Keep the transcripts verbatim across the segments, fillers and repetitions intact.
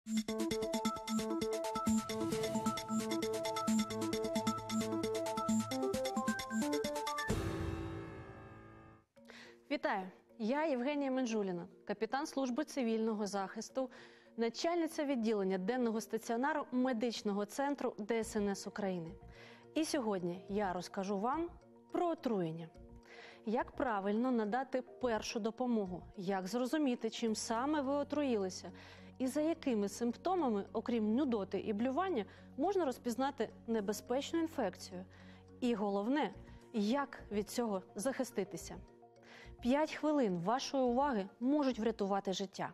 Вітаю! Я Євгенія Менжуліна, капітан служби цивільного захисту, начальниця відділення денного стаціонару медичного центру Де Ес Ен Ес України. І сьогодні я розкажу вам про отруєння. Як правильно надати першу допомогу, як зрозуміти, чим саме ви отруїлися, і за якими симптомами, окрім нудоти і блювання, можна розпізнати небезпечну інфекцію. І головне, як від цього захиститися. П'ять хвилин вашої уваги можуть врятувати життя.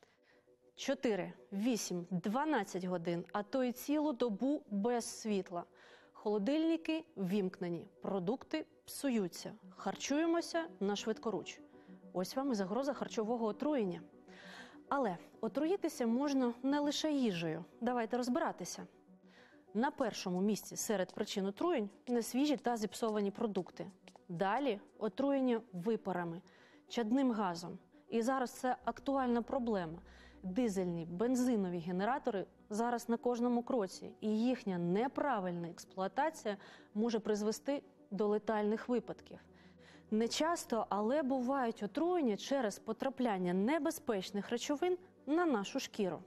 чотири, вісім, дванадцять годин, а то й цілу добу без світла. Холодильники ввімкнені, продукти псуються, харчуємося на швидкоруч. Ось вам і загроза харчового отруєння. Але отруїтися можна не лише їжею. Давайте розбиратися. На першому місці серед причин отруєнь – несвіжі та зіпсовані продукти. Далі – отруєння випарами, чадним газом. І зараз це актуальна проблема. Дизельні, бензинові генератори зараз на кожному кроці, і їхня неправильна експлуатація може призвести до летальних випадків. Не часто, але бувають отруєння через потрапляння небезпечних речовин на нашу шкіру.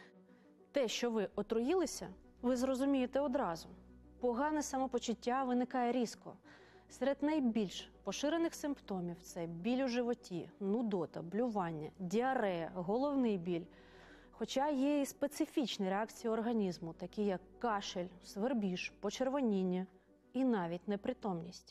Те, що ви отруїлися, ви зрозумієте одразу. Погане самопочуття виникає різко. Серед найбільш поширених симптомів – це біль у животі, нудота, блювання, діарея, головний біль. Хоча є і специфічні реакції організму, такі як кашель, свербіж, почервоніння і навіть непритомність.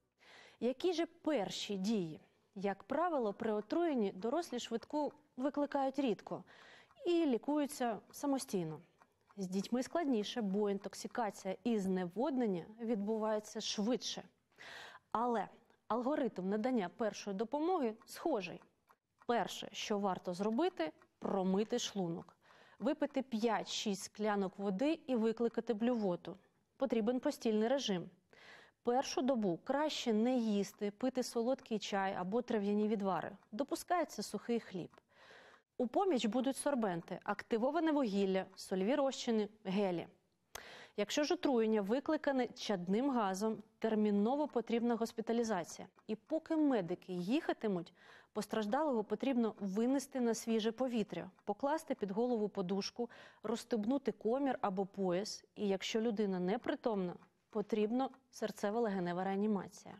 Які же перші дії? Як правило, при отруєнні дорослі швидку викликають рідко і лікуються самостійно. З дітьми складніше, бо інтоксикація і зневоднення відбуваються швидше. Але алгоритм надання першої допомоги схожий. Перше, що варто зробити – промити шлунок. Випити п'ять-шість склянок води і викликати блювоту. Потрібен постільний режим. Першу добу краще не їсти, пити солодкий чай або трав'яні відвари. Допускається сухий хліб. У поміч будуть сорбенти, активоване вугілля, сольові розчини, гелі. Якщо ж отруєння викликане чадним газом, терміново потрібна госпіталізація. І поки медики їхатимуть, постраждалого потрібно винести на свіже повітря, покласти під голову подушку, розстебнути комір або пояс. І якщо людина непритомна, потрібна серцево-легенева реанімація.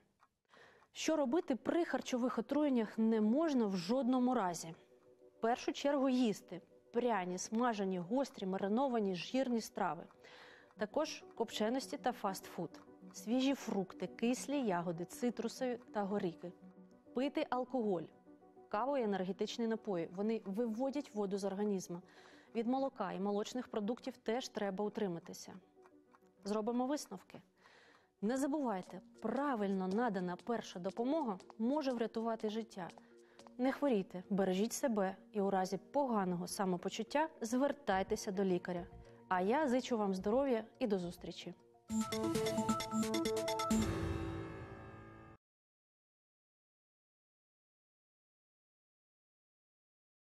Що робити при харчових отруєннях не можна в жодному разі? В першу чергу їсти пряні, смажені, гострі, мариновані, жирні страви. Також копченості та фастфуд. Свіжі фрукти, кислі ягоди, цитрусові та горіхи. Пити алкоголь, каву і енергетичні напої. Вони виводять воду з організму. Від молока і молочних продуктів теж треба утриматися. Зробимо висновки. Не забувайте, правильно надана перша допомога може врятувати життя. Не хворійте, бережіть себе і у разі поганого самопочуття звертайтеся до лікаря. А я зичу вам здоров'я і до зустрічі.